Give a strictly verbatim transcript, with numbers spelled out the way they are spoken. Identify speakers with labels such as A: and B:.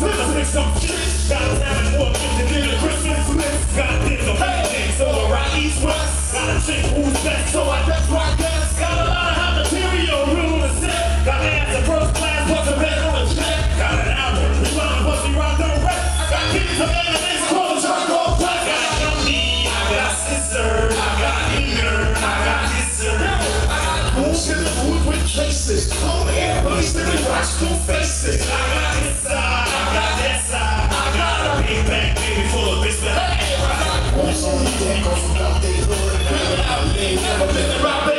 A: let's make some shit. Got time more than the Christmas list. Got this a big thing, so I rock east west. Got a chick who's best, so I that's why I guess. Got a lot of hot material, room to set. Got ass in first class, what's a bed on a check. Got an album, we run a pussy rock the rest. Got kids of enemies, clothes, I go black. I got dummy, I got scissor, I got eater, I got kisser. I got booze in the hood with traces. Cold air, police in the rocks, two faces. I got this side, I got that side. I got a big bag, baby, full of bitch. Hey, I got booze on the deck, cause I'm out they hood. Never been around.